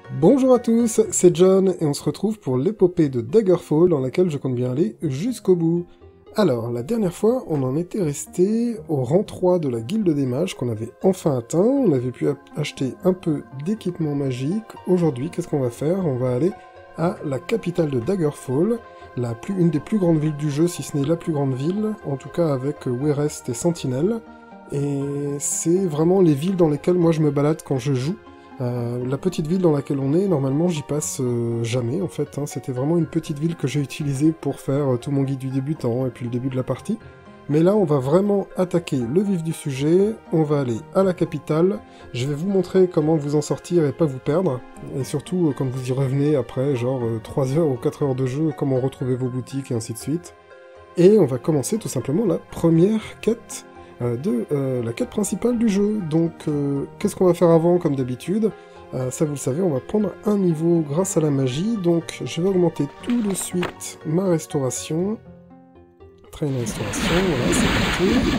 Bonjour à tous, c'est John et on se retrouve pour l'épopée de Daggerfall dans laquelle je compte bien aller jusqu'au bout. Alors, la dernière fois, on en était resté au rang 3 de la guilde des mages qu'on avait enfin atteint, on avait pu acheter un peu d'équipement magique. Aujourd'hui, qu'est-ce qu'on va faire? On va aller à la capitale de Daggerfall, une des plus grandes villes du jeu, si ce n'est la plus grande ville, en tout cas avec Werest et Sentinel. Et c'est vraiment les villes dans lesquelles moi je me balade quand je joue. La petite ville dans laquelle on est, normalement j'y passe jamais en fait, hein. C'était vraiment une petite ville que j'ai utilisée pour faire tout mon guide du débutant et puis le début de la partie. Mais là on va vraiment attaquer le vif du sujet, on va aller à la capitale, je vais vous montrer comment vous en sortir et pas vous perdre, et surtout quand vous y revenez après genre 3 heures ou 4 heures de jeu, comment retrouver vos boutiques et ainsi de suite. Et on va commencer tout simplement la première quête la quête principale du jeu. Donc, qu'est-ce qu'on va faire avant, comme d'habitude? Ça, vous le savez, on va prendre un niveau grâce à la magie. Donc, je vais augmenter tout de suite ma restauration. Train restauration, voilà, c'est parti.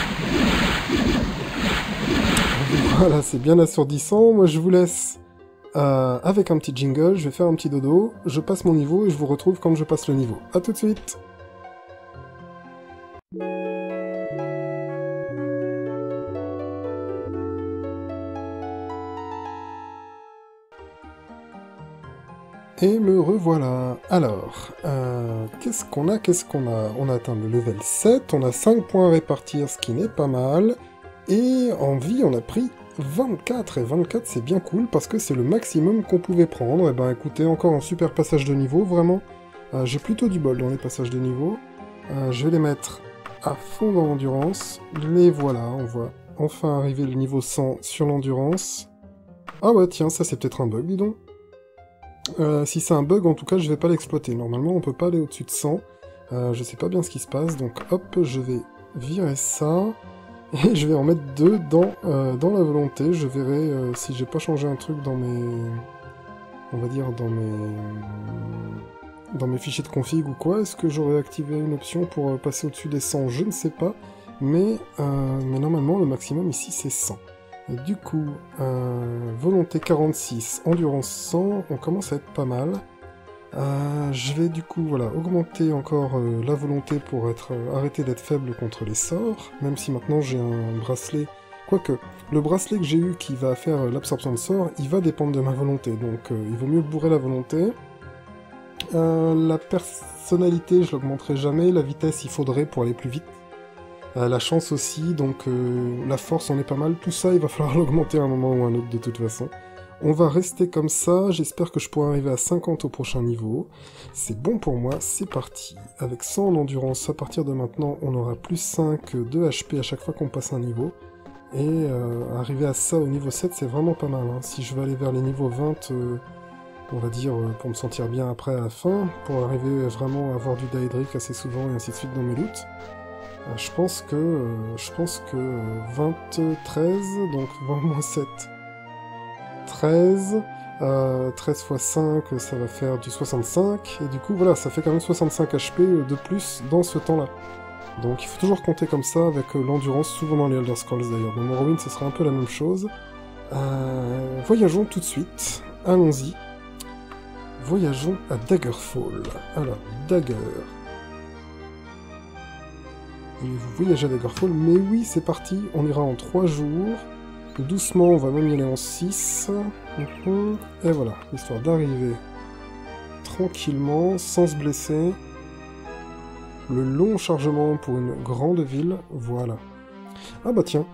Voilà, c'est bien assourdissant. Moi, je vous laisse avec un petit jingle. Je vais faire un petit dodo. Je passe mon niveau et je vous retrouve quand je passe le niveau. A tout de suite! Et me revoilà. Alors, qu'est-ce qu'on a? On a atteint le level 7, on a 5 points à répartir, ce qui n'est pas mal. Et en vie, on a pris 24, et 24 c'est bien cool, parce que c'est le maximum qu'on pouvait prendre. Et ben écoutez, encore un super passage de niveau, vraiment. J'ai plutôt du bol dans les passages de niveau. Je vais les mettre à fond dans l'endurance. Les voilà, on voit enfin arriver le niveau 100 sur l'endurance. Ah ouais, tiens, ça c'est peut-être un bug, dis donc. Si c'est un bug, en tout cas, je vais pas l'exploiter. Normalement, on peut pas aller au-dessus de 100. Je sais pas bien ce qui se passe, donc hop, je vais virer ça. Et je vais en mettre 2 dans la volonté. Je verrai si j'ai pas changé un truc dans mes... On va dire dans mes fichiers de config ou quoi. Est-ce que j'aurais activé une option pour passer au-dessus des 100? Je ne sais pas. Mais normalement, le maximum ici, c'est 100. Et du coup, volonté 46, endurance 100, on commence à être pas mal. Je vais du coup voilà, augmenter encore la volonté pour arrêter d'être faible contre les sorts, même si maintenant j'ai un bracelet. Quoique, le bracelet que j'ai eu qui va faire l'absorption de sorts, il va dépendre de ma volonté, donc il vaut mieux bourrer la volonté. La personnalité, je l'augmenterai jamais, la vitesse, il faudrait pour aller plus vite. La chance aussi, donc la force on est pas mal, tout ça il va falloir l'augmenter à un moment ou un autre de toute façon. On va rester comme ça, j'espère que je pourrai arriver à 50 au prochain niveau. C'est bon pour moi, c'est parti. Avec 100 en endurance, à partir de maintenant, on aura plus 5 de HP à chaque fois qu'on passe un niveau. Et arriver à ça au niveau 7, c'est vraiment pas mal, hein. Si je veux aller vers les niveaux 20, on va dire, pour me sentir bien après à la fin, pour arriver vraiment à avoir du Daedric assez souvent et ainsi de suite dans mes loots. Je pense que 13, donc 20 moins 7, 13, 13 x 5, ça va faire du 65, et du coup, voilà, ça fait quand même 65 HP de plus dans ce temps-là. Donc il faut toujours compter comme ça, avec l'endurance, souvent dans les Elder Scrolls d'ailleurs. Dans Morrowind, ce sera un peu la même chose. Voyageons tout de suite, allons-y. Voyageons à Daggerfall. Alors, Dagger... Vous voyagez à Daggerfall, mais oui, c'est parti, on ira en 3 jours. Doucement, on va même y aller en 6. Et voilà, histoire d'arriver tranquillement, sans se blesser. Le long chargement pour une grande ville, voilà. Ah bah tiens.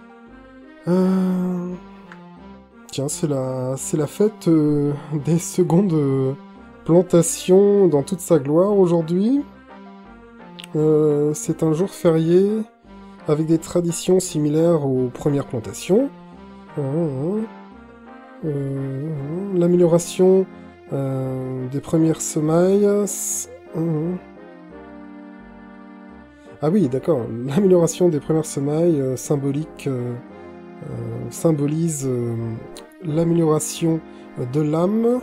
Tiens, c'est la fête des secondes plantations dans toute sa gloire aujourd'hui. C'est un jour férié avec des traditions similaires aux premières plantations. L'amélioration des premières semailles. Ah oui, d'accord. L'amélioration des premières semailles symbolise l'amélioration de l'âme.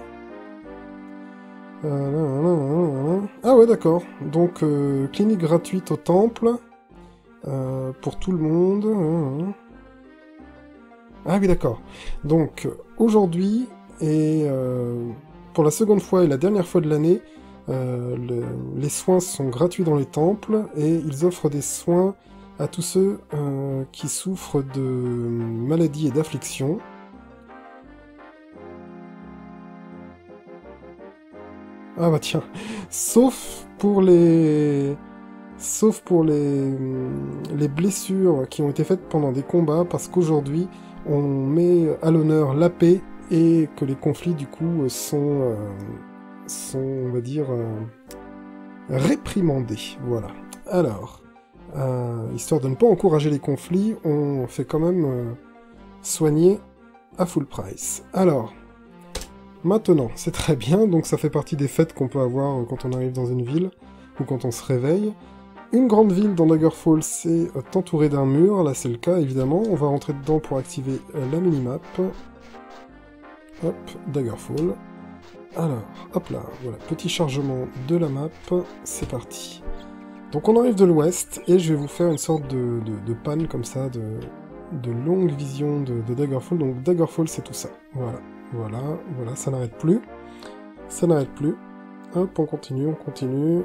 Ah ouais, d'accord. Donc, clinique gratuite au temple, pour tout le monde. Ah oui, d'accord. Donc, aujourd'hui, et pour la seconde fois et la dernière fois de l'année, les soins sont gratuits dans les temples, et ils offrent des soins à tous ceux qui souffrent de maladies et d'afflictions. Ah bah tiens, sauf pour les blessures qui ont été faites pendant des combats, parce qu'aujourd'hui on met à l'honneur la paix et que les conflits du coup sont on va dire, réprimandés. Voilà. Alors, histoire de ne pas encourager les conflits, on fait quand même soigner à full price. Alors, maintenant, c'est très bien, donc ça fait partie des fêtes qu'on peut avoir quand on arrive dans une ville, ou quand on se réveille. Une grande ville dans Daggerfall, c'est entouré d'un mur, là c'est le cas évidemment. On va rentrer dedans pour activer la minimap. Hop, Daggerfall. Alors, hop là, voilà, petit chargement de la map, c'est parti. Donc on arrive de l'ouest, et je vais vous faire une sorte de panne comme ça, de longue vision de Daggerfall. Donc Daggerfall c'est tout ça, voilà, voilà, voilà, ça n'arrête plus. Ça n'arrête plus. Hop, on continue, on continue.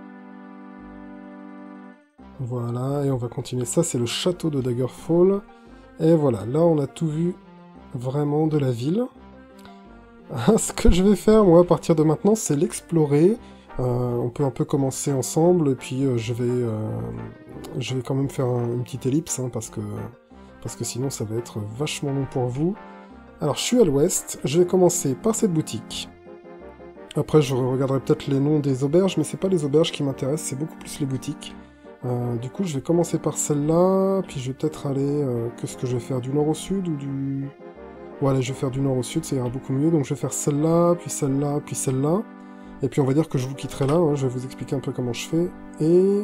Voilà, et on va continuer. Ça c'est le château de Daggerfall. Et voilà, là on a tout vu vraiment de la ville. Ce que je vais faire, moi, à partir de maintenant, c'est l'explorer. On peut un peu commencer ensemble, et puis je vais quand même faire une petite ellipse, hein, parce que sinon ça va être vachement long pour vous. Alors, je suis à l'ouest, je vais commencer par cette boutique. Après, je regarderai peut-être les noms des auberges, mais c'est pas les auberges qui m'intéressent, c'est beaucoup plus les boutiques. Du coup, je vais commencer par celle-là, puis je vais peut-être aller... qu'est-ce que je vais faire, du nord au sud, ou du... Bon, allez, je vais faire du nord au sud, ça ira beaucoup mieux. Donc je vais faire celle-là, puis celle-là, puis celle-là. Et puis on va dire que je vous quitterai là, hein, je vais vous expliquer un peu comment je fais. Et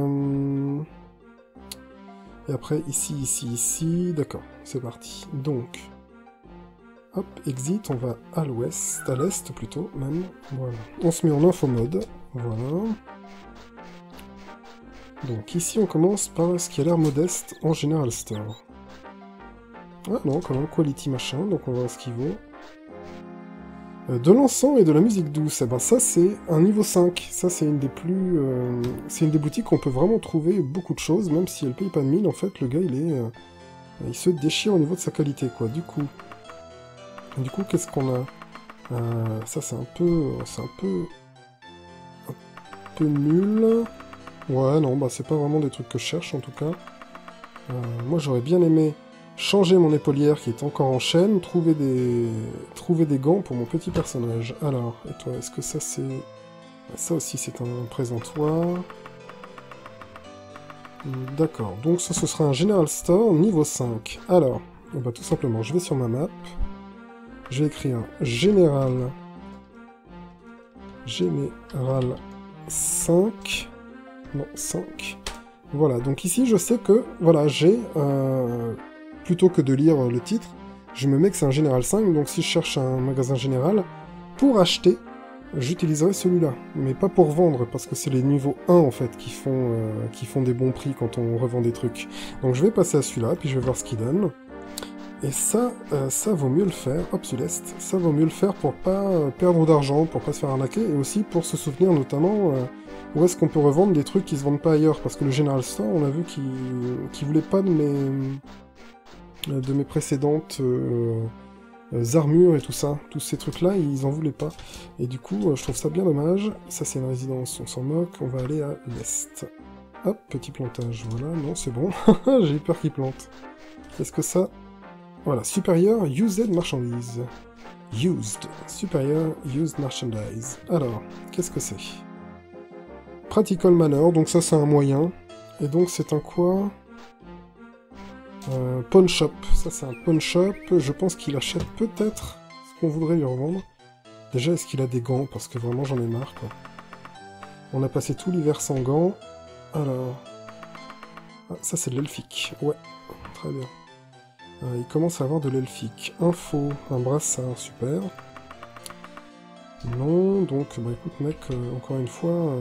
après, ici, ici, ici... D'accord, c'est parti. Donc, hop, exit, on va à l'ouest, à l'est plutôt, même. Voilà. On se met en info mode, voilà. Donc ici, on commence par ce qui a l'air modeste en General Store. Ah non, quand même, quality machin, donc on va voir ce qu'il vaut. De l'encens et de la musique douce, eh ben ça c'est un niveau 5. Ça c'est une des plus... c'est une des boutiques où on peut vraiment trouver beaucoup de choses, même si elle paye pas de mine, en fait, le gars il se déchire au niveau de sa qualité, quoi. Du coup, qu'est-ce qu'on a ça c'est un peu... un peu nul. Ouais, non, bah c'est pas vraiment des trucs que je cherche, en tout cas. Moi j'aurais bien aimé... changer mon épaulière qui est encore en chaîne, trouver des gants pour mon petit personnage. Alors, et toi, est-ce que ça c'est... Ça aussi c'est un présentoir. D'accord, donc ça ce sera un General Store niveau 5. Alors, bah, tout simplement, je vais sur ma map. Je vais écrire Général 5. Non, 5. Voilà, donc ici je sais que, voilà, j'ai... plutôt que de lire le titre, je me mets que c'est un Général 5, donc si je cherche un magasin général, pour acheter, j'utiliserai celui-là, mais pas pour vendre, parce que c'est les niveaux 1 en fait qui font des bons prix quand on revend des trucs. Donc je vais passer à celui-là, puis je vais voir ce qu'il donne. Et ça vaut mieux le faire, hop, Céleste, ça vaut mieux le faire pour pas perdre d'argent, pour pas se faire arnaquer, et aussi pour se souvenir notamment où est-ce qu'on peut revendre des trucs qui se vendent pas ailleurs, parce que le General Store, on a vu qu'il voulait pas de mes précédentes armures et tout ça. Tous ces trucs-là, ils en voulaient pas. Et du coup, je trouve ça bien dommage. Ça, c'est une résidence, on s'en moque. On va aller à l'est. Hop, petit plantage. Voilà, non, c'est bon. J'ai eu peur qu'il plante. Qu'est-ce que ça? Voilà, supérieur used marchandise. Used. Supérieur used merchandise. Alors, qu'est-ce que c'est? Practical manner, donc ça, c'est un moyen. Et donc, c'est un quoi? Pawn shop, ça c'est un pawn shop, je pense qu'il achète peut-être ce qu'on voudrait lui revendre. Déjà, est-ce qu'il a des gants? Parce que vraiment j'en ai marre, quoi. On a passé tout l'hiver sans gants, alors... Ah, ça c'est de l'elfique, ouais, très bien. Il commence à avoir de l'elfique. Info, un brassard, super. Non, donc, bah écoute mec, encore une fois...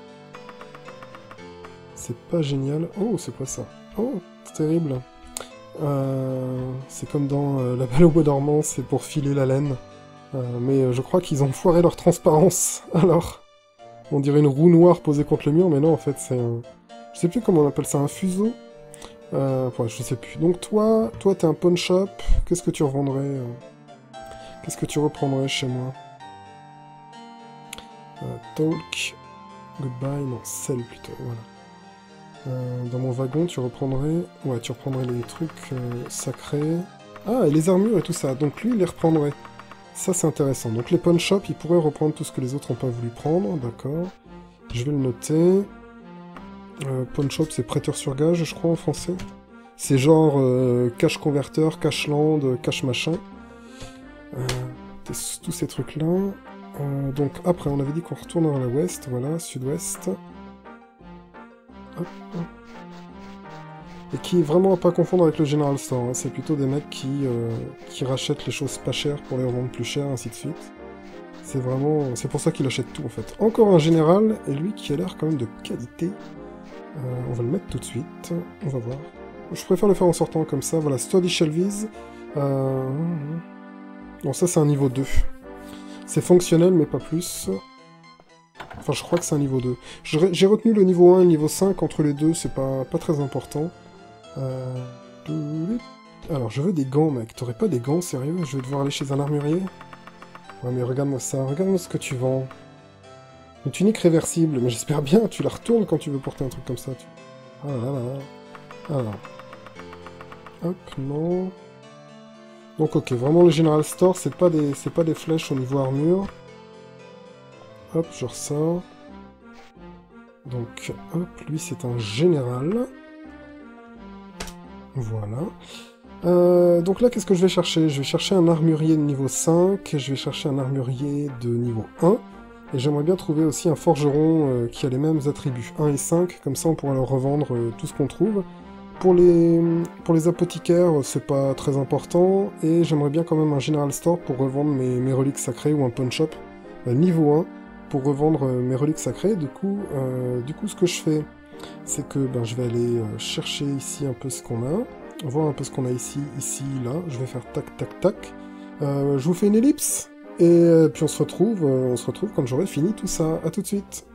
c'est pas génial. Oh, c'est quoi ça? Oh, c'est terrible. C'est comme dans La Belle au bois dormant, c'est pour filer la laine. Mais je crois qu'ils ont foiré leur transparence, alors... On dirait une roue noire posée contre le mur, mais non, en fait, c'est un... Je sais plus comment on appelle ça, un fuseau. Enfin, je sais plus. Donc toi t'es un pawn shop. Qu'est-ce que tu revendrais Qu'est-ce que tu reprendrais chez moi Talk. Goodbye. Non, sell plutôt, voilà. Dans mon wagon, tu reprendrais... Ouais, tu reprendrais les trucs sacrés. Ah, et les armures et tout ça. Donc lui, il les reprendrait. Ça, c'est intéressant. Donc les pawn shops, ils pourraient reprendre tout ce que les autres n'ont pas voulu prendre. D'accord. Je vais le noter. Pawn shop, c'est prêteur sur gage, je crois, en français. C'est genre cash converteur, cash land, cash machin. Tous ces trucs-là. Donc après, on avait dit qu'on retourne vers l'ouest, voilà, sud-ouest. Hop. Et qui est vraiment à pas confondre avec le General Store. Hein. C'est plutôt des mecs qui rachètent les choses pas chères pour les revendre plus cher, ainsi de suite. C'est vraiment... C'est pour ça qu'il achète tout, en fait. Encore un général, et lui qui a l'air quand même de qualité. On va le mettre tout de suite. On va voir. Je préfère le faire en sortant comme ça. Voilà, Sturdy Shelvies. Bon, ça, c'est un niveau 2. C'est fonctionnel, mais pas plus. Enfin, je crois que c'est un niveau 2. J'ai retenu le niveau 1 et le niveau 5. Entre les deux, c'est pas très important. Alors, je veux des gants, mec. T'aurais pas des gants, sérieux? Je vais devoir aller chez un armurier? Ouais, mais regarde-moi ça. Regarde-moi ce que tu vends. Une tunique réversible. Mais j'espère bien, tu la retournes quand tu veux porter un truc comme ça. Ah là là. Alors. Hop, non. Donc, ok. Vraiment, le General Store, c'est pas des flèches au niveau armure. Hop, je ressors. Donc, hop, lui, c'est un général. Voilà. Donc là, qu'est-ce que je vais chercher? Je vais chercher un armurier de niveau 5, je vais chercher un armurier de niveau 1, et j'aimerais bien trouver aussi un forgeron qui a les mêmes attributs, 1 et 5, comme ça on pourra leur revendre tout ce qu'on trouve. Pour les apothicaires, c'est pas très important, et j'aimerais bien quand même un General Store pour revendre mes reliques sacrées, ou un pawn shop niveau 1, pour revendre mes reliques sacrées. Du coup, ce que je fais, c'est que je vais aller chercher ici un peu ce qu'on a, voir un peu ce qu'on a ici, là. Je vais faire tac, tac, tac. Je vous fais une ellipse, et puis on se retrouve quand j'aurai fini tout ça. À tout de suite.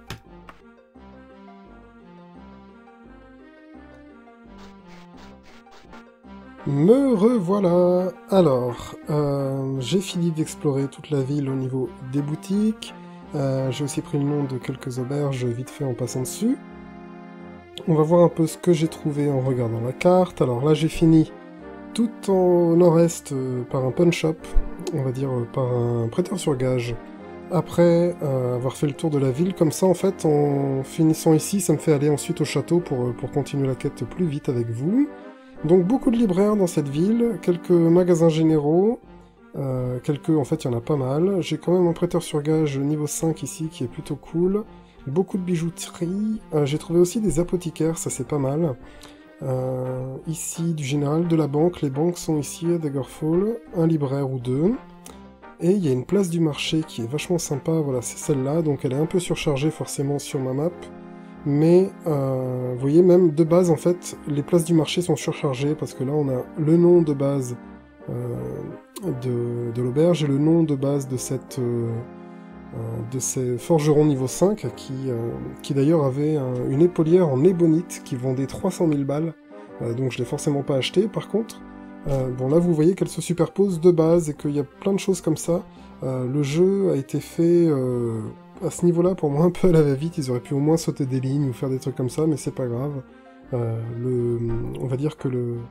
Me revoilà. Alors, j'ai fini d'explorer toute la ville au niveau des boutiques. J'ai aussi pris le nom de quelques auberges vite fait en passant dessus. On va voir un peu ce que j'ai trouvé en regardant la carte. Alors là, j'ai fini tout au nord-est par un pawn shop, on va dire par un prêteur sur gage. Après avoir fait le tour de la ville, comme ça, en fait, en finissant ici, ça me fait aller ensuite au château pour continuer la quête plus vite avec vous. Donc beaucoup de libraires dans cette ville, quelques magasins généraux, en fait, il y en a pas mal. J'ai quand même un prêteur sur gage niveau 5 ici qui est plutôt cool. Beaucoup de bijouterie. J'ai trouvé aussi des apothicaires, ça c'est pas mal. Ici, du général, de la banque. Les banques sont ici à Daggerfall. Un libraire ou deux. Et il y a une place du marché qui est vachement sympa. Voilà, c'est celle-là. Donc elle est un peu surchargée forcément sur ma map. Mais, vous voyez, même de base, en fait, les places du marché sont surchargées. Parce que là, on a le nom de base de l'auberge et le nom de base de de ces forgerons niveau 5 qui d'ailleurs avait une épaulière en ébonite qui vendait 300 000 balles, donc je l'ai forcément pas acheté. Par contre, bon là vous voyez qu'elle se superpose de base et qu'il y a plein de choses comme ça. Le jeu a été fait à ce niveau-là pour moi un peu à la va-vite. Ils auraient pu au moins sauter des lignes ou faire des trucs comme ça, mais c'est pas grave. On va dire que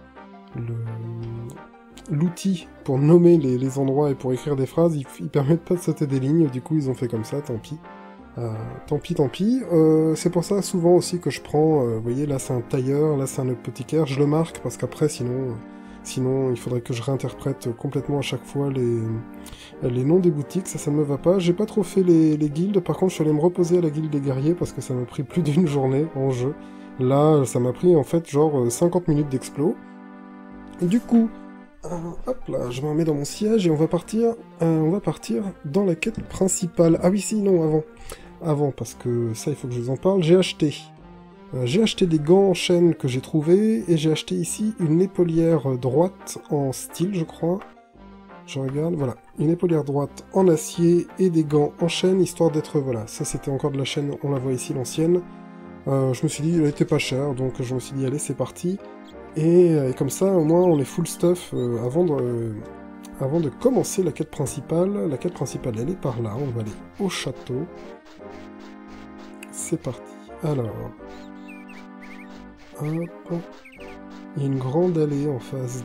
l'outil pour nommer les endroits et pour écrire des phrases, ils permettent pas de sauter des lignes, du coup ils ont fait comme ça, tant pis. Tant pis. C'est pour ça souvent aussi que je prends, vous voyez, là c'est un tailleur, là c'est un apothicaire, je le marque parce qu'après sinon il faudrait que je réinterprète complètement à chaque fois les noms des boutiques, ça ne me va pas. J'ai pas trop fait les guildes, par contre je suis allé me reposer à la guilde des guerriers parce que ça m'a pris plus d'une journée en jeu. Là ça m'a pris en fait genre 50 minutes d'explo. Du coup, hop là, je me remets dans mon siège et on va partir dans la quête principale. Ah oui, si, non, avant, parce que ça, il faut que je vous en parle. J'ai acheté J'ai acheté des gants en chaîne que j'ai trouvés, et j'ai acheté ici une épaulière droite en style, je crois. Je regarde, voilà, une épaulière droite en acier et des gants en chaîne, histoire d'être, voilà, ça c'était encore de la chaîne, on la voit ici, l'ancienne. Je me suis dit, elle était pas chère, donc je me suis dit, allez, c'est parti. Et comme ça, au moins, on est full stuff avant de commencer la quête principale. La quête principale, elle est par là, on va aller au château. C'est parti. Alors... Hop. Il y a une grande allée en face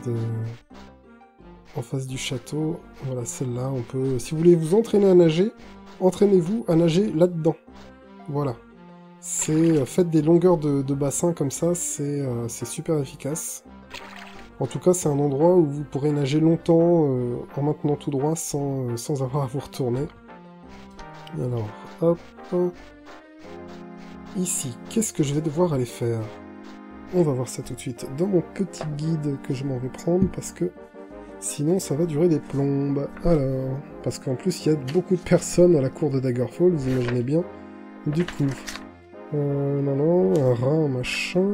du château. Voilà, celle-là, on peut... Si vous voulez vous entraîner à nager, entraînez-vous à nager là-dedans. Voilà. Faites des longueurs de bassin comme ça, c'est super efficace. En tout cas, c'est un endroit où vous pourrez nager longtemps en maintenant tout droit sans avoir à vous retourner. Alors, hop. Ici, qu'est-ce que je vais devoir aller faire? On va voir ça tout de suite dans mon petit guide que je m'en vais prendre, parce que sinon ça va durer des plombes. Alors, parce qu'en plus il y a beaucoup de personnes à la cour de Daggerfall, vous imaginez bien. Du coup, non, un rat, un machin...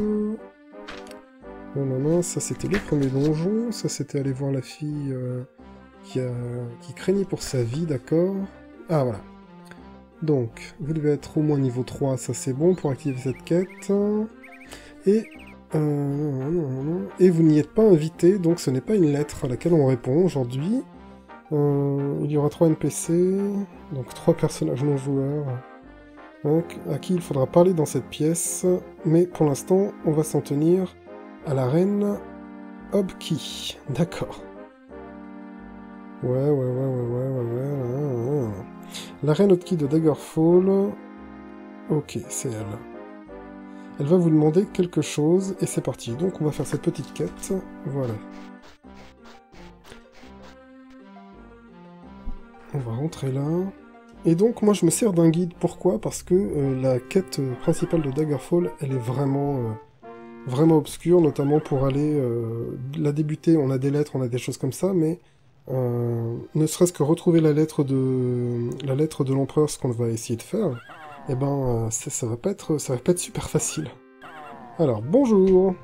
Non, ça c'était le premier donjon, ça c'était aller voir la fille qui craignait pour sa vie, d'accord. Ah voilà. Donc, vous devez être au moins niveau 3, ça c'est bon pour activer cette quête. Et vous n'y êtes pas invité, donc ce n'est pas une lettre à laquelle on répond aujourd'hui. Il y aura 3 NPC, donc 3 personnages non joueurs, à qui il faudra parler dans cette pièce, mais pour l'instant, on va s'en tenir à la reine Hobki. D'accord. Ouais. La reine Hobki de Daggerfall. Ok, c'est elle. Elle va vous demander quelque chose, et c'est parti. Donc on va faire cette petite quête. Voilà. On va rentrer là. Et donc moi je me sers d'un guide. Pourquoi? Parce que la quête principale de Daggerfall, elle est vraiment obscure, notamment pour aller la débuter. On a des lettres, on a des choses comme ça, mais ne serait-ce que retrouver la lettre de l'empereur, ce qu'on va essayer de faire, eh ben ça va pas être super facile. Alors bonjour.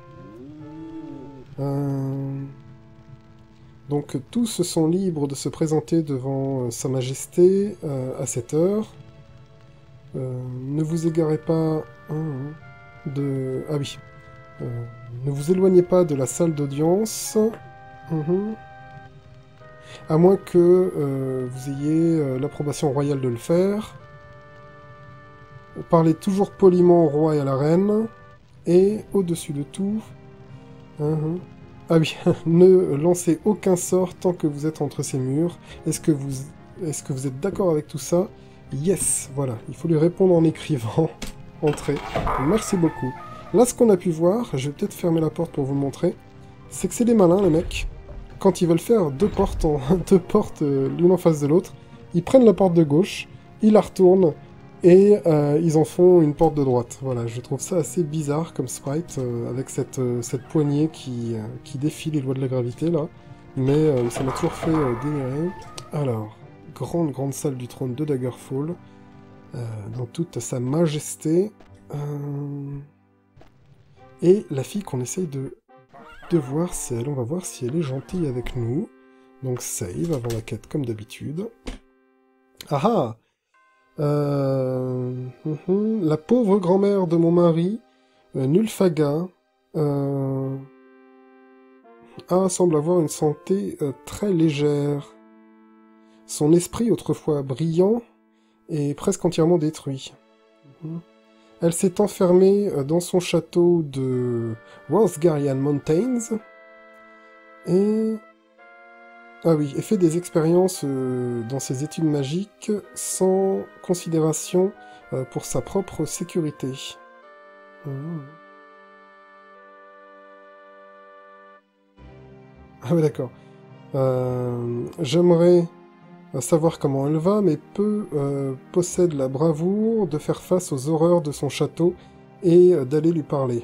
Donc tous sont libres de se présenter devant Sa Majesté à cette heure. Ne vous égarez pas de... Ah oui. Ne vous éloignez pas de la salle d'audience. À moins que vous ayez l'approbation royale de le faire. Parlez toujours poliment au roi et à la reine. Et au-dessus de tout... Ah oui, ne lancez aucun sort tant que vous êtes entre ces murs. Est-ce que vous êtes d'accord avec tout ça? Yes, voilà. Il faut lui répondre en écrivant. Entrez. Merci beaucoup. Là, ce qu'on a pu voir, je vais peut-être fermer la porte pour vous le montrer, c'est que c'est des malins, les mecs. Quand ils veulent faire deux portes l'une en face de l'autre, ils prennent la porte de gauche, ils la retournent, et ils en font une porte de droite. Voilà, je trouve ça assez bizarre comme sprite, avec cette poignée qui défie les lois de la gravité, là. Mais ça m'a toujours fait délirer. Alors, grande salle du trône de Daggerfall, dans toute sa majesté. Et la fille qu'on essaye de voir, c'est elle. On va voir si elle est gentille avec nous. Donc save avant la quête comme d'habitude. Ah ah! La pauvre grand-mère de mon mari, Nulfaga, semble avoir une santé très légère. Son esprit, autrefois brillant, est presque entièrement détruit. Elle s'est enfermée dans son château de Worthgarian Mountains, et... Ah oui, et fait des expériences dans ses études magiques sans considération pour sa propre sécurité. Ah oui, d'accord. J'aimerais savoir comment elle va, mais peu possède la bravoure de faire face aux horreurs de son château et d'aller lui parler.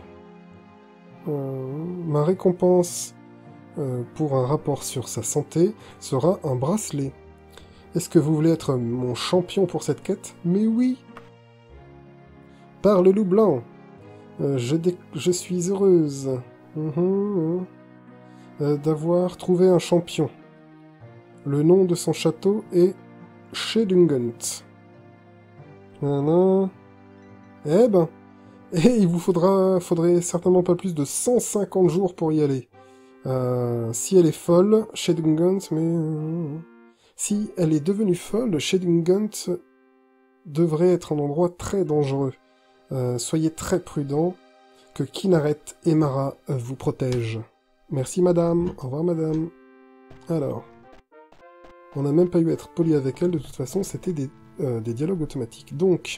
Ma récompense pour un rapport sur sa santé sera un bracelet. Est-ce que vous voulez être mon champion pour cette quête? Mais oui! Par le loup blanc! Je suis heureuse d'avoir trouvé un champion. Le nom de son château est Shedungant. Nanana. Eh ben, et il vous faudrait certainement pas plus de 150 jours pour y aller. Si elle est folle, Shedungant, mais... si elle est devenue folle, Shedungant devrait être un endroit très dangereux. Soyez très prudents, que Kinaret et Mara vous protègent. Merci madame, au revoir madame. Alors, on n'a même pas eu à être poli avec elle, de toute façon c'était des dialogues automatiques. Donc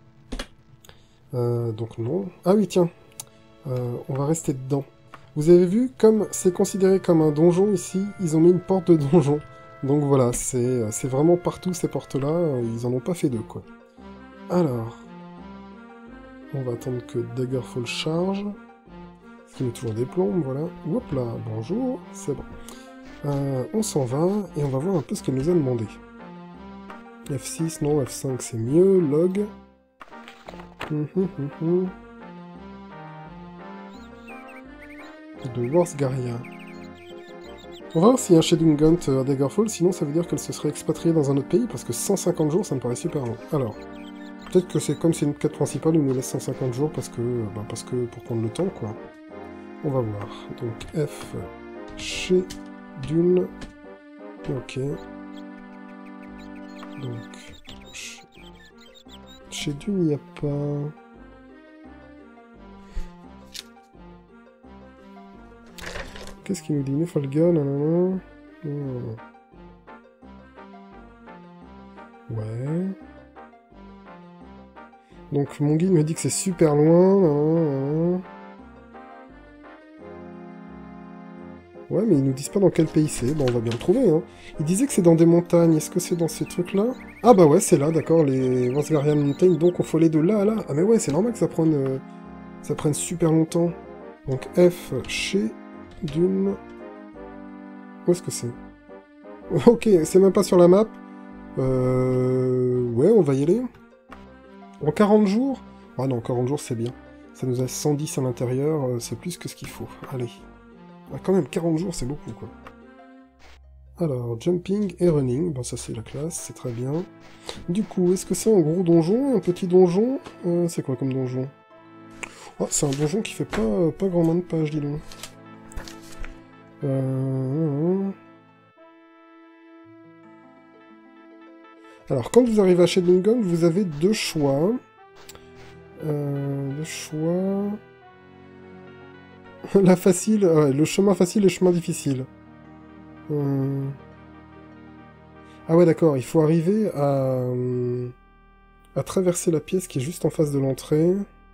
non. Ah oui tiens, on va rester dedans. Vous avez vu, comme c'est considéré comme un donjon ici, ils ont mis une porte de donjon. Donc voilà, c'est vraiment partout ces portes-là, ils en ont pas fait deux quoi. Alors, on va attendre que Daggerfall charge. Ce qui met toujours des plombes, voilà. Hop là, bonjour, c'est bon. On s'en va, et on va voir un peu ce qu'elle nous a demandé. F6, non, F5 c'est mieux, log. De Warsgaria. On va voir s'il y a un Shedungant à Daggerfall, sinon ça veut dire qu'elle se serait expatriée dans un autre pays, parce que 150 jours ça me paraît super long. Alors, peut-être que c'est comme c'est une quête principale, il nous laisse 150 jours parce que pour prendre le temps, quoi. On va voir. Donc F, chez Dune. Ok. Donc, chez Dune, il n'y a pas... Qu'est-ce qu'il nous dit? Nefalga, nanana. Ouais. Donc mon guide me dit que c'est super loin. Nanana. Ouais, mais ils nous disent pas dans quel pays c'est. Bon, on va bien le trouver, hein. Ils disaient que c'est dans des montagnes. Est-ce que c'est dans ces trucs-là? Ah bah ouais, c'est là, d'accord, les Warsgarian Mountains. Donc on faut aller de là à là. Ah mais ouais, c'est normal que ça prenne super longtemps. Donc F, chez Dune... Où est-ce que c'est? Ok, c'est même pas sur la map. Ouais, on va y aller. En 40 jours? Ah non, 40 jours c'est bien. Ça nous a 110 à l'intérieur, c'est plus que ce qu'il faut. Allez. Ah, quand même, 40 jours c'est beaucoup quoi. Alors, jumping et running, ben ça c'est la classe, c'est très bien. Du coup, est-ce que c'est un gros donjon, un petit donjon? C'est quoi comme donjon? Oh, c'est un donjon qui fait pas grand main de pages, dis donc. Alors, quand vous arrivez à Shedungant, vous avez deux choix. Le choix... La facile... Ouais, le chemin facile et le chemin difficile. Ah ouais, d'accord, il faut arriver à traverser la pièce qui est juste en face de l'entrée.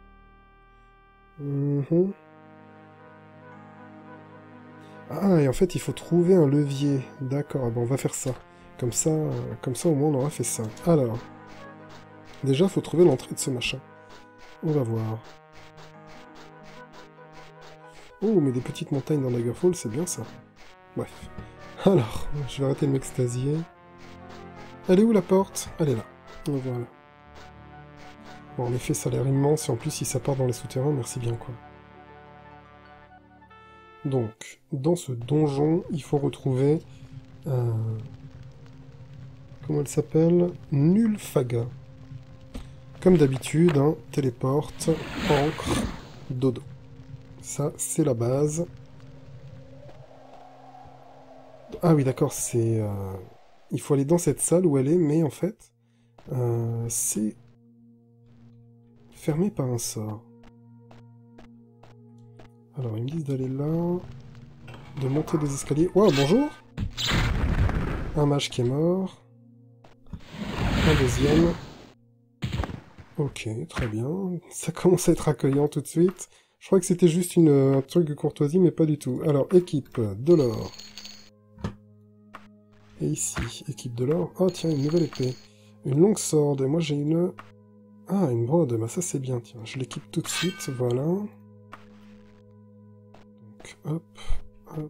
Ah, et en fait, il faut trouver un levier. D'accord, ben on va faire ça. Comme ça, au moins, on aura fait ça. Alors, déjà, il faut trouver l'entrée de ce machin. On va voir. Oh, mais des petites montagnes dans Daggerfall, c'est bien ça. Bref. Alors, je vais arrêter de m'extasier. Elle est où la porte? Elle est là. Voilà. Bon, en effet, ça a l'air immense, et en plus, si ça part dans les souterrains, merci bien, quoi. Donc, dans ce donjon, il faut retrouver... comment elle s'appelle? Nulfaga. Comme d'habitude, hein, téléporte, encre, dodo. Ça, c'est la base. Ah oui, d'accord, c'est... Il faut aller dans cette salle où elle est, mais en fait, c'est fermé par un sort. Alors, ils me disent d'aller là, de monter des escaliers. Wow, bonjour! Un mage qui est mort. Un deuxième. Ok, très bien. Ça commence à être accueillant tout de suite. Je crois que c'était juste un truc de courtoisie, mais pas du tout. Alors, équipe de l'or. Et ici, équipe de l'or. Oh, tiens, une nouvelle épée. Une longue sword. Et moi, j'ai une... Ah, une brode. Bah, ça, c'est bien. Tiens, je l'équipe tout de suite. Voilà. Donc, hop, hop.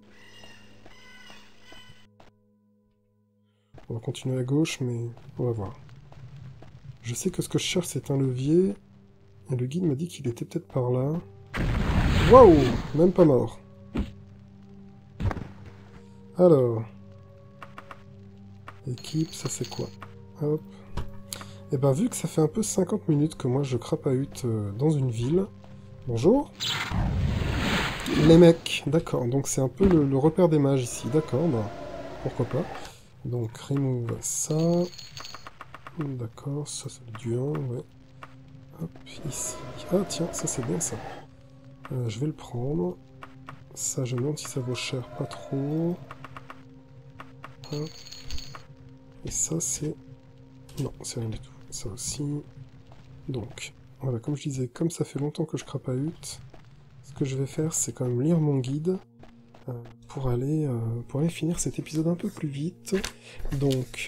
On va continuer à gauche, mais on va voir. Je sais que ce que je cherche, c'est un levier. Et le guide m'a dit qu'il était peut-être par là. Waouh! Même pas mort. Alors... Équipe, ça c'est quoi? Hop. Et ben vu que ça fait un peu 50 minutes que moi je crapahute dans une ville... Bonjour. Les mecs, d'accord, donc c'est un peu le repère des mages ici, d'accord, bah pourquoi pas. Donc remove ça... D'accord, ça c'est du 1, ouais. Hop, ici. Ah tiens, ça c'est bien ça. Je vais le prendre. Ça, je me demande si ça vaut cher, pas trop. Hop. Et ça c'est... Non, c'est rien du tout. Ça aussi. Donc, voilà, comme je disais, comme ça fait longtemps que je crapahute, ce que je vais faire, c'est quand même lire mon guide pour aller finir cet épisode un peu plus vite. Donc...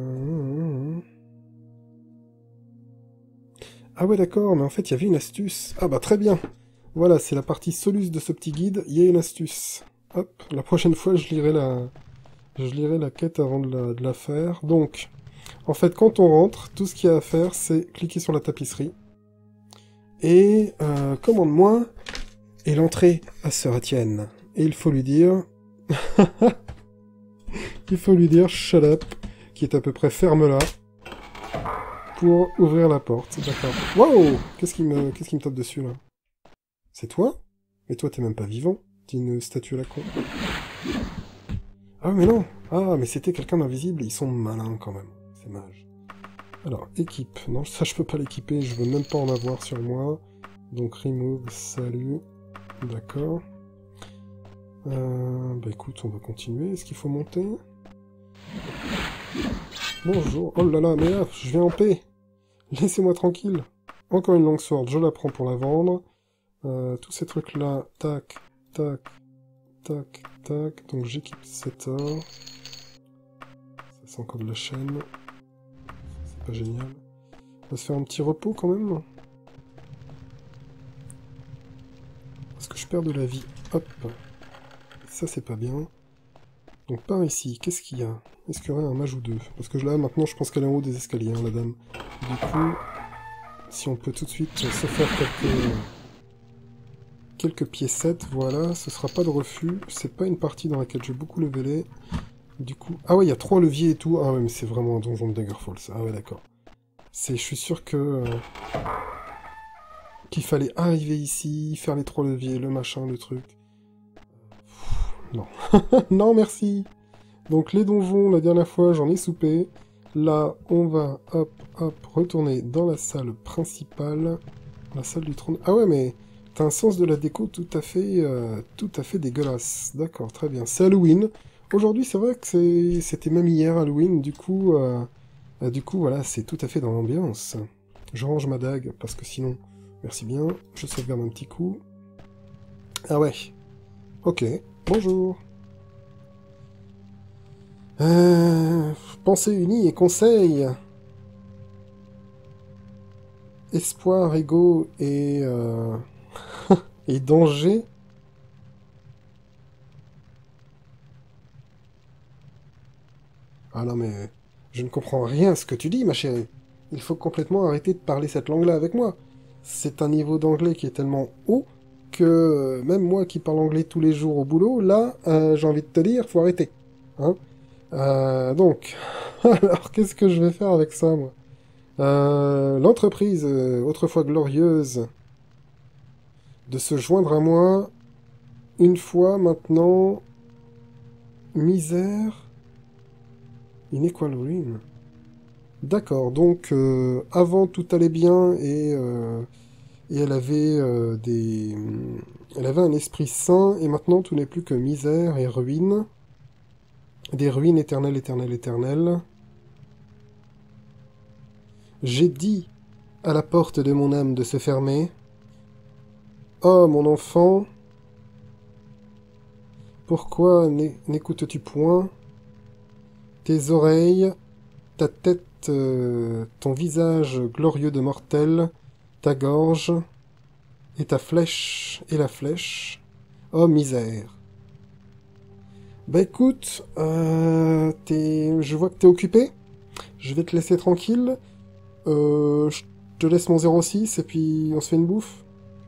Ah ouais d'accord, mais en fait il y avait une astuce. Ah bah très bien. Voilà, c'est la partie soluce de ce petit guide, il y a une astuce. Hop, la prochaine fois je lirai la quête avant de la faire. Donc, en fait quand on rentre, tout ce qu'il y a à faire c'est cliquer sur la tapisserie. Et commande-moi et l'entrée à Sœur Etienne. Et il faut lui dire... il faut lui dire shut up, qui est à peu près ferme-la. Pour ouvrir la porte, d'accord. Waouh! Qu'est-ce qui me tape dessus, là? C'est toi? Mais toi, t'es même pas vivant. T'es une statue à la con. Ah, mais non! Ah, mais c'était quelqu'un d'invisible. Ils sont malins, quand même, ces mages. Alors, équipe. Non, ça, je peux pas l'équiper. Je veux même pas en avoir sur moi. Donc, remove, salut. D'accord. Bah, écoute, on va continuer. Est-ce qu'il faut monter? Bonjour. Oh là là, mais là, je viens en paix. Laissez-moi tranquille. Encore une longue sword, je la prends pour la vendre. Tous ces trucs-là, tac, tac, tac, tac. Donc j'équipe cet or. Ça c'est encore de la chaîne. C'est pas génial. On va se faire un petit repos quand même. Parce que je perds de la vie. Hop. Ça c'est pas bien. Donc par ici, qu'est-ce qu'il y a? Est-ce qu'il y aurait un mage ou deux? Parce que là, maintenant, je pense qu'elle est en haut des escaliers, hein, la dame. Du coup, si on peut tout de suite se faire quelques piécettes, voilà, ce sera pas de refus. C'est pas une partie dans laquelle j'ai beaucoup levelé. Du coup... Ah ouais, il y a 3 leviers et tout. Ah ouais, mais c'est vraiment un donjon de Daggerfall, ça. Ah ouais, d'accord. Je suis sûr que... qu'il fallait arriver ici, faire les 3 leviers, le machin, le truc. Non. Non, merci. Donc les donjons, la dernière fois, j'en ai soupé. Là, on va, hop, hop, retourner dans la salle principale. La salle du trône. Ah ouais, mais t'as un sens de la déco tout à fait dégueulasse. D'accord, très bien. C'est Halloween. Aujourd'hui, c'est vrai que c'était même hier Halloween. Du coup, voilà, c'est tout à fait dans l'ambiance. Je range ma dague, parce que sinon... Merci bien. Je sauvegarde un petit coup. Ah ouais. Ok. Bonjour. Pensée unie et conseil. Espoir, ego et... et danger. Ah non mais... Je ne comprends rien à ce que tu dis, ma chérie. Il faut complètement arrêter de parler cette langue-là avec moi. C'est un niveau d'anglais qui est tellement haut que même moi qui parle anglais tous les jours au boulot, là, j'ai envie de te dire, faut arrêter. Hein? Donc, alors qu'est-ce que je vais faire avec ça, moi? L'entreprise, autrefois glorieuse, de se joindre à moi, une fois maintenant, misère, inequal ruin. D'accord, donc avant tout allait bien et elle avait elle avait un esprit sain et maintenant tout n'est plus que misère et ruine. Des ruines éternelles, éternelles, éternelles. J'ai dit à la porte de mon âme de se fermer. Oh, mon enfant, pourquoi n'écoutes-tu point? Tes oreilles, ta tête, ton visage glorieux de mortel, ta gorge, et ta flèche, et la flèche. Oh, misère. Bah écoute, je vois que t'es occupé. Je vais te laisser tranquille. Je te laisse mon 06 et puis on se fait une bouffe?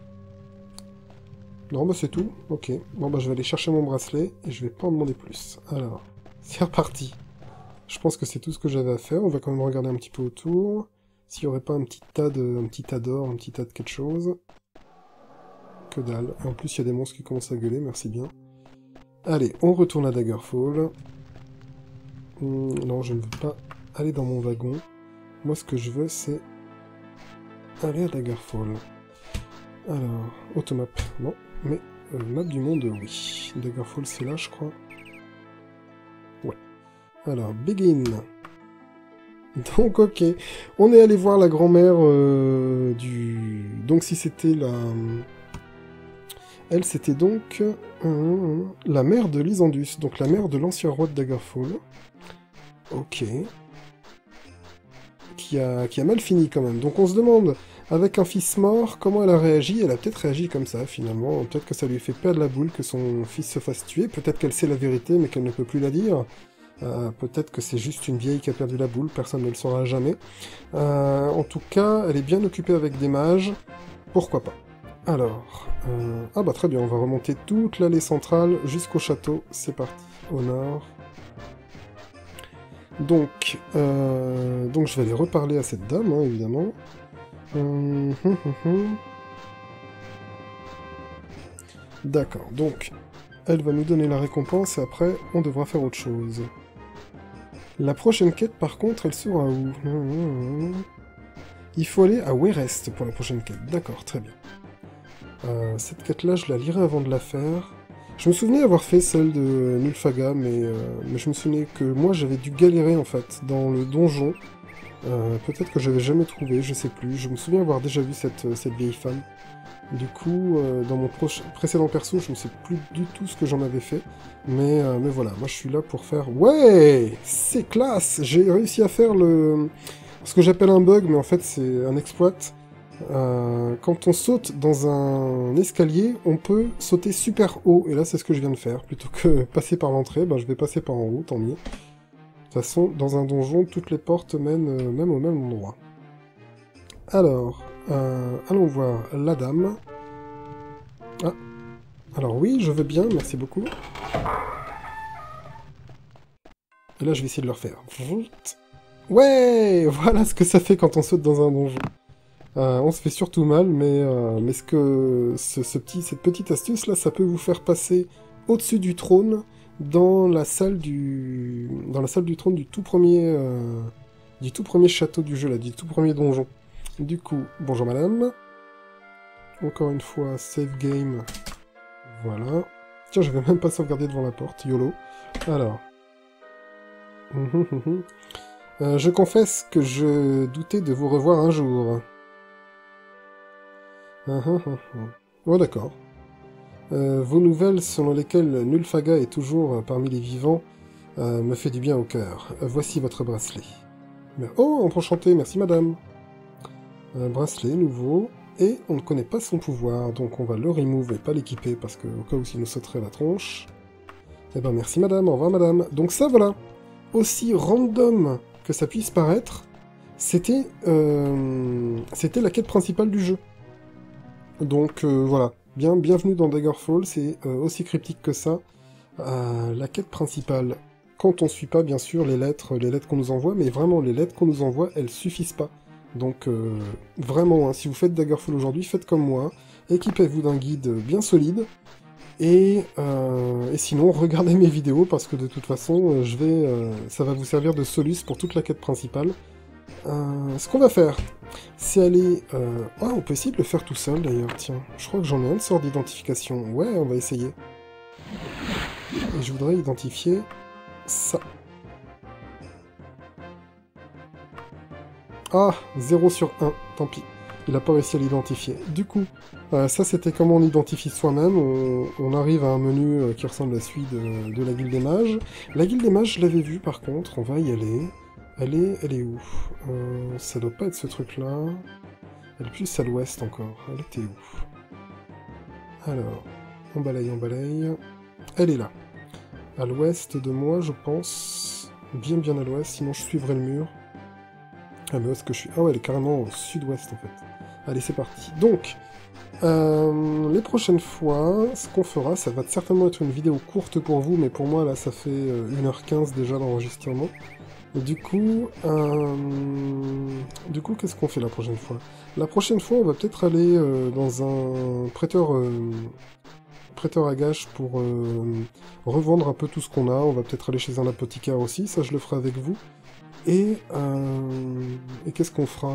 Non, bah c'est tout. Ok. Bon, bah je vais aller chercher mon bracelet et je vais pas en demander plus. Alors, c'est reparti. Je pense que c'est tout ce que j'avais à faire. On va quand même regarder un petit peu autour. S'il y aurait pas un petit tas d'or, un petit tas de quelque chose. Que dalle. En plus, il y a des monstres qui commencent à gueuler, merci bien. Allez, on retourne à Daggerfall. Non, je ne veux pas aller dans mon wagon. Moi, ce que je veux, c'est aller à Daggerfall. Alors, automap, non. Mais map du monde, oui. Daggerfall, c'est là, je crois. Ouais. Alors, begin. Donc, ok. On est allé voir la grand-mère du... Donc, si c'était la... Elle, c'était donc la mère de Lysandus, donc la mère de l'ancien roi de Daggerfall. Ok. Qui a mal fini, quand même. Donc, on se demande... Avec un fils mort, comment elle a réagi? Elle a peut-être réagi comme ça, finalement. Peut-être que ça lui fait perdre la boule que son fils se fasse tuer. Peut-être qu'elle sait la vérité, mais qu'elle ne peut plus la dire. Peut-être que c'est juste une vieille qui a perdu la boule, personne ne le saura jamais. En tout cas, elle est bien occupée avec des mages. Pourquoi pas? Alors... Ah bah très bien, on va remonter toute l'allée centrale jusqu'au château. C'est parti. Au nord. Donc je vais aller reparler à cette dame, hein, évidemment. D'accord, donc, elle va nous donner la récompense et après, on devra faire autre chose. La prochaine quête, par contre, elle sera où? Il faut aller à Werest pour la prochaine quête. D'accord, très bien. Cette quête-là, je la lirai avant de la faire. Je me souvenais avoir fait celle de Nulfaga, mais je me souvenais que moi, j'avais dû galérer, en fait, dans le donjon. Peut-être que j'avais jamais trouvé, je sais plus. Je me souviens avoir déjà vu cette vieille femme. Du coup, dans mon précédent perso, je ne sais plus du tout ce que j'en avais fait. Mais voilà, moi je suis là pour faire... Ouais, c'est classe. J'ai réussi à faire ce que j'appelle un bug, mais en fait c'est un exploit. Quand on saute dans un escalier, on peut sauter super haut. Et là, c'est ce que je viens de faire. Plutôt que passer par l'entrée, ben, je vais passer par en haut, tant mieux. De toute façon, dans un donjon, toutes les portes mènent même au même endroit. Alors, allons voir la dame. Ah, alors oui, je veux bien, merci beaucoup. Et là, je vais essayer de le refaire. Ouais, voilà ce que ça fait quand on saute dans un donjon. On se fait surtout mal, mais cette petite astuce là, ça peut vous faire passer au-dessus du trône dans la salle du trône du tout premier château du jeu là, du tout premier donjon. Du coup, bonjour madame. Encore une fois, save game. Voilà. Tiens, je vais même pas sauvegarder devant la porte, YOLO. Alors. Je confesse que je doutais de vous revoir un jour. Oh d'accord. Vos nouvelles selon lesquelles Nulfaga est toujours parmi les vivants me fait du bien au cœur. Voici votre bracelet. Oh, enchanté, merci madame. Bracelet nouveau, et on ne connaît pas son pouvoir, donc on va le remove et pas l'équiper, parce que au cas où il nous sauterait la tronche. Eh ben merci madame, au revoir madame. Donc ça voilà, aussi random que ça puisse paraître, c'était la quête principale du jeu. Donc voilà, bienvenue dans Daggerfall, c'est aussi cryptique que ça. La quête principale, quand on suit pas bien sûr les lettres qu'on nous envoie, mais vraiment les lettres qu'on nous envoie, elles suffisent pas. Donc vraiment, hein, si vous faites Daggerfall aujourd'hui, faites comme moi, équipez-vous d'un guide bien solide, et sinon regardez mes vidéos, parce que de toute façon, ça va vous servir de soluce pour toute la quête principale. Ce qu'on va faire, c'est aller... on peut essayer de le faire tout seul d'ailleurs, tiens. Je crois que j'en ai un de sort d'identification. Ouais, on va essayer. Et je voudrais identifier ça. Ah, 0 sur 1, tant pis. Il n'a pas réussi à l'identifier. Du coup, ça c'était comment on identifie soi-même. On arrive à un menu qui ressemble à celui de la Guilde des Mages. La Guilde des Mages, je l'avais vue par contre, on va y aller. Elle est où? Ça doit pas être ce truc-là. Elle est plus à l'ouest encore. Elle était où? Alors, on balaye. Elle est là. À l'ouest de moi, je pense. Bien à l'ouest, sinon je suivrai le mur. Ah mais où est-ce que je suis? Ah ouais, elle est carrément au sud-ouest en fait. Allez, c'est parti. Donc, les prochaines fois, ce qu'on fera, ça va certainement être une vidéo courte pour vous, mais pour moi, là, ça fait 1h15 déjà d'enregistrement. Et du coup, qu'est-ce qu'on fait la prochaine fois? La prochaine fois, on va peut-être aller dans un prêteur à gages pour revendre un peu tout ce qu'on a. On va peut-être aller chez un apothicaire aussi, ça je le ferai avec vous. Et qu'est-ce qu'on fera?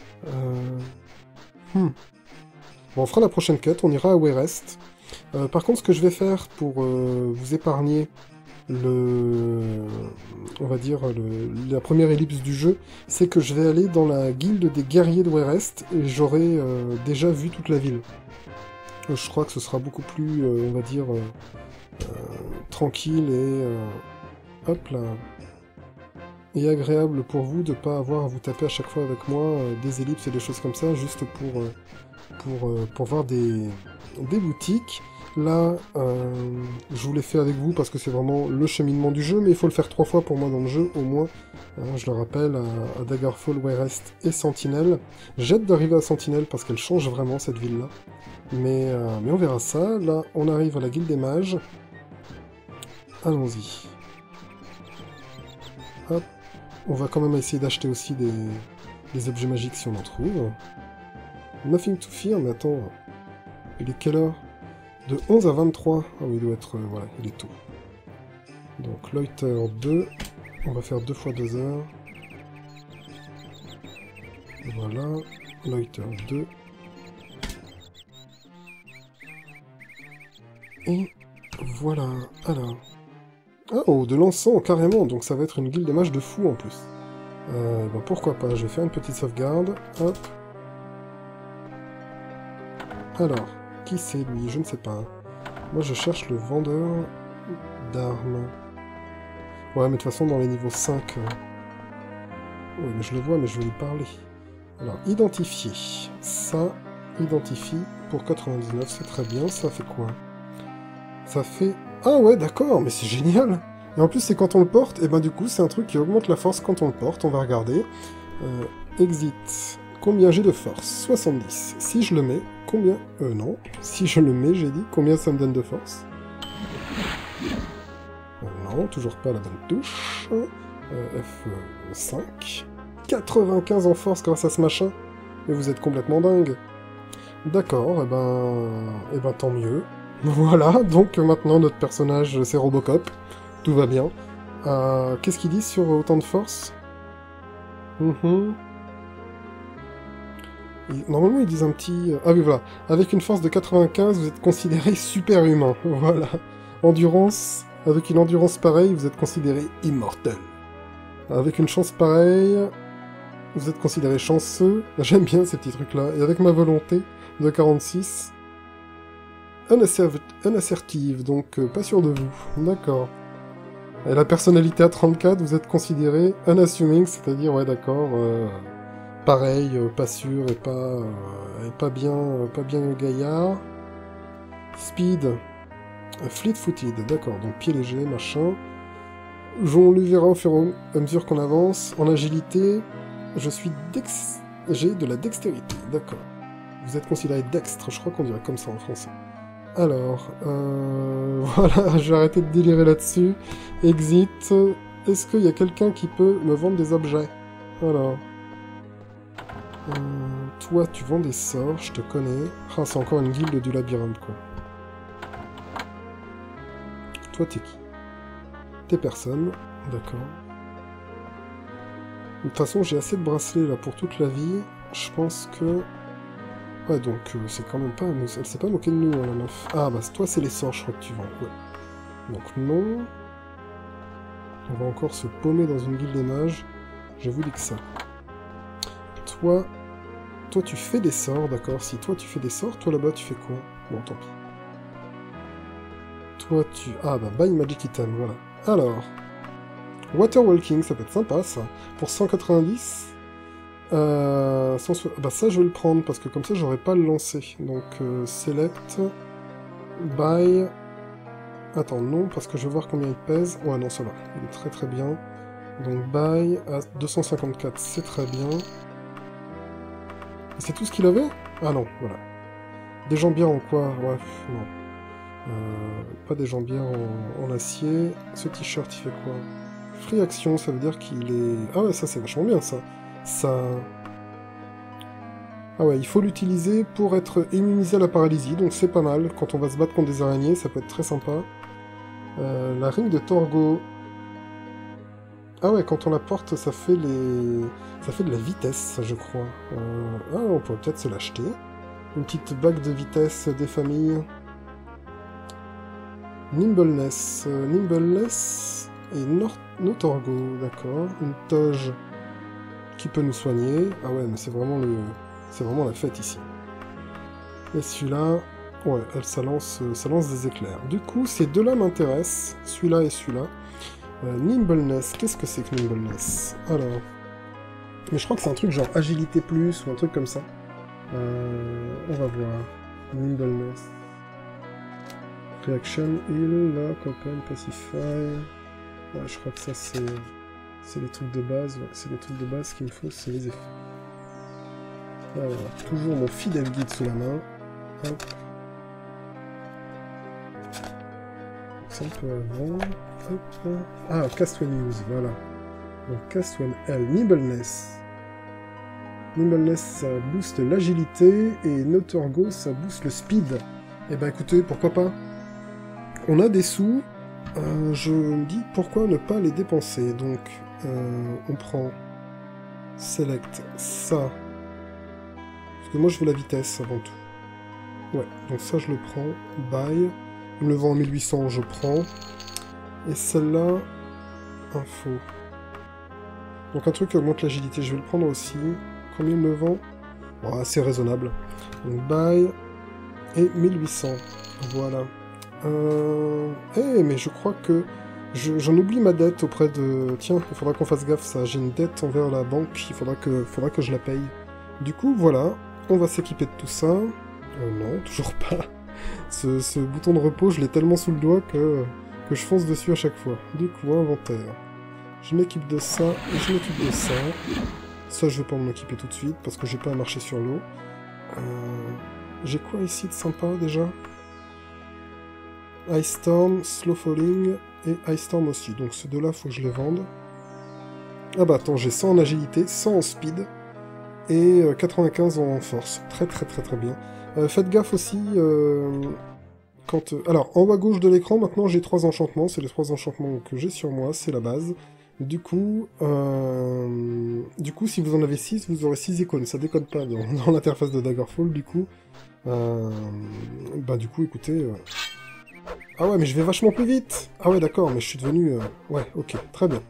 Bon, on fera la prochaine quête, on ira à Werest. Par contre, ce que je vais faire pour vous épargner on va dire, la première ellipse du jeu, c'est que je vais aller dans la guilde des guerriers de Werest et j'aurai déjà vu toute la ville. Je crois que ce sera beaucoup plus, on va dire, tranquille et hop là, et agréable pour vous de pas avoir à vous taper à chaque fois avec moi des ellipses et des choses comme ça, juste pour voir des boutiques. Là, je vous l'ai fait avec vous parce que c'est vraiment le cheminement du jeu, mais il faut le faire 3 fois pour moi dans le jeu, au moins. Je le rappelle, à Daggerfall, Werest et Sentinelle. J'ai hâte d'arriver à Sentinelle parce qu'elle change vraiment cette ville-là. Mais on verra ça. Là, on arrive à la guilde des mages. Allons-y. Hop. On va quand même essayer d'acheter aussi des objets magiques si on en trouve. Nothing to fear, mais attends. Il est quelle heure? De 11 à 23. Ah oui, il doit être... voilà, il est tôt. Donc, Loiter 2. On va faire 2 fois 2 heures. Voilà. Loiter 2. Et voilà. Alors. Ah, oh, de l'encens, carrément. Donc ça va être une guilde des mages de fou en plus. Ben pourquoi pas. Je vais faire une petite sauvegarde. Hop. Alors. Qui c'est lui? Je ne sais pas. Moi je cherche le vendeur d'armes. Ouais, mais de toute façon dans les niveaux 5... Ouais, mais je le vois, mais je vais lui parler. Alors, identifier. Ça, identifie pour 99, c'est très bien. Ça fait quoi? Ça fait... Ah ouais, d'accord, mais c'est génial! Et en plus, c'est quand on le porte, et ben du coup, c'est un truc qui augmente la force quand on le porte. On va regarder. Exit. Combien j'ai de force? 70. Si je le mets, combien... non. Si je le mets, j'ai dit, combien ça me donne de force? Non, toujours pas la bonne touche. F5. 95 en force grâce à ce machin. Mais vous êtes complètement dingue. D'accord, et ben tant mieux. Voilà, donc maintenant notre personnage c'est Robocop. Tout va bien. Qu'est-ce qu'ils disent sur autant de force? Normalement, ils disent un petit... Ah oui, voilà. Avec une force de 95, vous êtes considéré super humain. Voilà. Endurance... Avec une endurance pareille, vous êtes considéré immortel. Avec une chance pareille, vous êtes considéré chanceux. J'aime bien ces petits trucs-là. Et avec ma volonté de 46... Unassertive, donc pas sûr de vous. D'accord. Et la personnalité à 34, vous êtes considéré unassuming, c'est-à-dire, ouais, d'accord... Pareil, pas sûr et pas bien gaillard. Speed, fleet-footed, d'accord, donc pied léger, machin. On le verra au fur et à mesure qu'on avance. En agilité, j'ai de la dextérité, d'accord. Vous êtes considéré dextre, je crois qu'on dirait comme ça en français. Alors, voilà, je vais arrêter de délirer là-dessus. Exit. Est-ce qu'il y a quelqu'un qui peut me vendre des objets? Alors... toi, tu vends des sorts, je te connais. Ah, c'est encore une guilde du labyrinthe, quoi. Toi, t'es qui? T'es personne, d'accord. De toute façon, j'ai assez de bracelets, là, pour toute la vie. Je pense que... Ouais, donc, c'est quand même pas... Elle s'est pas moquée de nous, hein, la meuf. Ah, bah, toi, c'est les sorts, je crois que tu vends, ouais. Donc, non. On va encore se paumer dans une guilde des mages. Je vous dis que ça. Toi, tu fais des sorts, d'accord. Si toi, tu fais des sorts, toi, là-bas, tu fais quoi? Bon, tant pis. Toi, tu... Ah, bah, buy magic item, voilà. Alors... Water walking, ça peut être sympa, ça. Pour 190... Bah, ça, je vais le prendre, parce que comme ça, j'aurais pas à le lancer. Donc, select... Buy... Attends, non, parce que je veux voir combien il pèse. Ouais, non, ça va. Il est très très bien. Donc buy à 254, c'est très bien. C'est tout ce qu'il avait? Ah non, voilà. Des jambières en quoi? Ouais, non. Pas des jambières en acier. Ce t-shirt, il fait quoi? Free action, ça veut dire qu'il est... Ah ouais, ça c'est vachement bien, ça. Ça... Ah ouais, il faut l'utiliser pour être immunisé à la paralysie, donc c'est pas mal. Quand on va se battre contre des araignées, ça peut être très sympa. La ring de Torgo. Ah ouais, quand on la porte, ça fait les... Ça fait de la vitesse, je crois. Ah, on pourrait peut-être se l'acheter. Une petite bague de vitesse des familles. Nimbleness. Nimbleness et Notorgo, d'accord. Une toge qui peut nous soigner. Ah ouais, mais c'est vraiment le... C'est vraiment la fête ici. Et celui-là... Ouais, ça lance des éclairs. Du coup, ces deux-là m'intéressent. Celui-là et celui-là. Nimbleness, qu'est-ce que c'est que Nimbleness? Alors... Mais je crois que c'est un truc genre agilité plus ou un truc comme ça. On va voir. Nimbleness. Reaction, heal, lock, open, pacify. Ouais, je crois que ça c'est les trucs de base. Ouais, c'est les trucs de base qu'il me faut, c'est les effets. Alors, toujours mon fidèle guide sous la main. Hop. Ça un peu avant. Hop. Ah, cast when use, voilà. Donc cast when L. Nimbleness. Nimbleness, ça booste l'agilité, et Notorgo, ça booste le speed. Eh ben écoutez, pourquoi pas? On a des sous, je me dis pourquoi ne pas les dépenser. Donc, on prend Select ça. Parce que moi je veux la vitesse avant tout. Ouais, donc ça je le prends. Buy. Il me le vend en 1800, je prends. Et celle-là, info. Donc un truc qui augmente l'agilité, je vais le prendre aussi. Combien il me le vend? Bon, assez raisonnable. Donc buy. Et 1800. Voilà. Mais je crois que j'en oublie ma dette auprès de... Tiens, il faudra qu'on fasse gaffe, ça. J'ai une dette envers la banque, il faudra que je la paye. Du coup, voilà, on va s'équiper de tout ça. Non, toujours pas. Ce bouton de repos, je l'ai tellement sous le doigt que je fonce dessus à chaque fois. Du coup, inventaire. Je m'équipe de ça, et je m'équipe de ça. Ça, je vais pas m'en occuper tout de suite, parce que j'ai pas à marcher sur l'eau. J'ai quoi ici de sympa, déjà? Ice Storm, Slow Falling et Ice Storm aussi. Donc ces deux-là, faut que je les vende. Ah bah attends, j'ai 100 en agilité, 100 en speed et 95 en force. Très très très très bien. Faites gaffe aussi quand... alors, en haut à gauche de l'écran, maintenant j'ai 3 enchantements. C'est les 3 enchantements que j'ai sur moi, c'est la base. Du coup, si vous en avez 6, vous aurez 6 icônes. Ça déconne pas dans l'interface de Daggerfall, du coup. Du coup, écoutez... Ah ouais, mais je vais vachement plus vite. Ah ouais, d'accord, mais je suis devenu... Ouais, ok, très bien.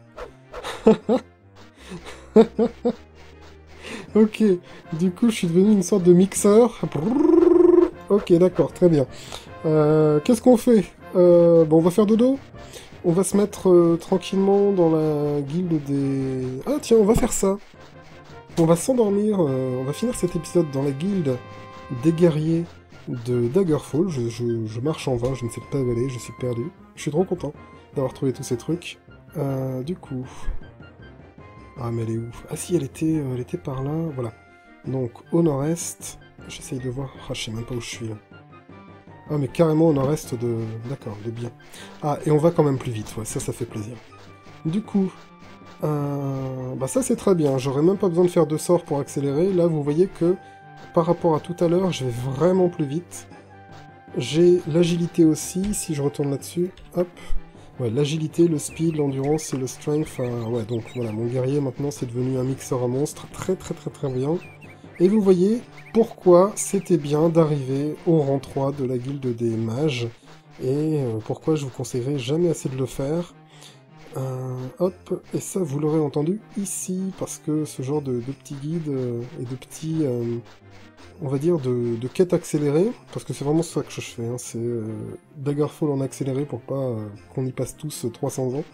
Ok, du coup, je suis devenu une sorte de mixeur. Ok, d'accord, très bien. Qu'est-ce qu'on fait? Bon, on va faire dodo. On va se mettre tranquillement dans la guilde des... Ah tiens, on va faire ça. On va s'endormir, on va finir cet épisode dans la guilde des guerriers de Daggerfall. Je marche en vain, je ne sais pas où aller, je suis perdu. Je suis trop content d'avoir trouvé tous ces trucs. Du coup... Ah mais elle est où? Ah si, elle était par là, voilà. Donc au nord-est, j'essaye de voir... Ah je sais même pas où je suis là. Ah mais carrément au nord-est de... D'accord, de bien. Ah, et on va quand même plus vite, ouais, ça fait plaisir. Du coup... ça c'est très bien, j'aurais même pas besoin de faire de sorts pour accélérer. Là vous voyez que par rapport à tout à l'heure, je vais vraiment plus vite. J'ai l'agilité aussi, si je retourne là-dessus, hop. Ouais, l'agilité, le speed, l'endurance et le strength, ouais, donc voilà, mon guerrier maintenant c'est devenu un mixeur à monstres, très très très très bien. Et vous voyez pourquoi c'était bien d'arriver au rang 3 de la guilde des mages, et pourquoi je vous conseillerais jamais assez de le faire. Hop, et ça vous l'aurez entendu ici, parce que ce genre de petits guides et de petits, on va dire, de quêtes accélérées, parce que c'est vraiment ça que je fais, hein, c'est Daggerfall en accéléré pour pas qu'on y passe tous 300 ans.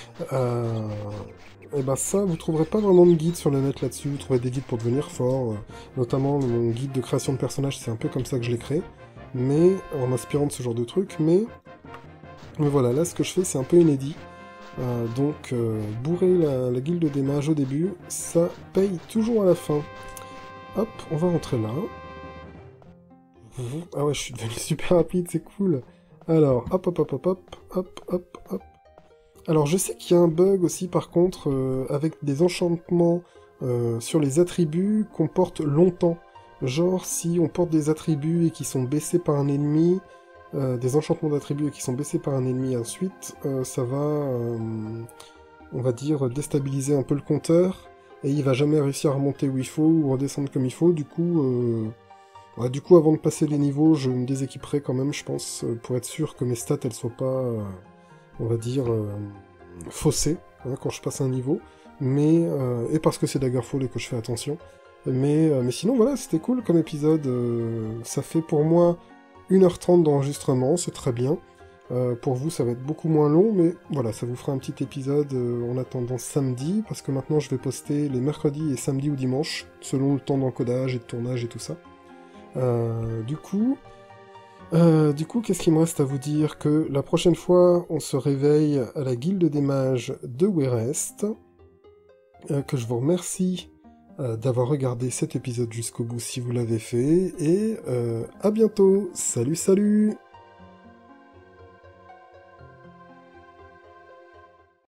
Et ben ça, vous trouverez pas vraiment de guide sur le net là-dessus, vous trouverez des guides pour devenir fort, notamment mon guide de création de personnages, c'est un peu comme ça que je l'ai créé, mais en m'inspirant de ce genre de truc, mais voilà, là ce que je fais c'est un peu inédit. Bourrer la guilde des mages au début, ça paye toujours à la fin. Hop, on va rentrer là. Ah ouais, je suis devenu super rapide, c'est cool. Alors, hop, hop, hop, hop, hop, hop, hop, hop. Alors, je sais qu'il y a un bug aussi, par contre, avec des enchantements sur les attributs qu'on porte longtemps. Genre, si on porte des attributs et qui sont baissés par un ennemi, des enchantements d'attributs et qui sont baissés par un ennemi ensuite, ça va, on va dire, déstabiliser un peu le compteur, et il va jamais réussir à remonter où il faut, ou redescendre comme il faut, ouais, du coup, avant de passer les niveaux, je me déséquiperai quand même, je pense, pour être sûr que mes stats, elles soient pas, on va dire, faussées, hein, quand je passe un niveau, et parce que c'est Daggerfall et que je fais attention. Mais sinon, voilà, c'était cool comme épisode. Ça fait pour moi 1h30 d'enregistrement, c'est très bien. Pour vous, ça va être beaucoup moins long, mais voilà, ça vous fera un petit épisode en attendant samedi, parce que maintenant je vais poster les mercredis et samedis ou dimanches, selon le temps d'encodage et de tournage et tout ça. Du coup, qu'est-ce qu'il me reste à vous dire? Que la prochaine fois, on se réveille à la Guilde des Mages de Werest, que je vous remercie d'avoir regardé cet épisode jusqu'au bout si vous l'avez fait, et à bientôt. Salut, salut!